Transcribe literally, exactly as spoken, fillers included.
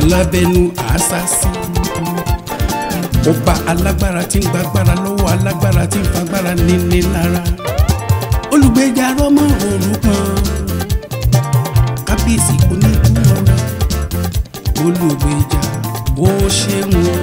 alábẹ́nu àásásí ọba alágbára tí ń gbàgbára lọ́wọ́ alágbára tí ń fagbára níní lára olùgbèjà rọ́mọ òrukàn kábíyèsí onídùúró olùgbèjà bó ṣe ń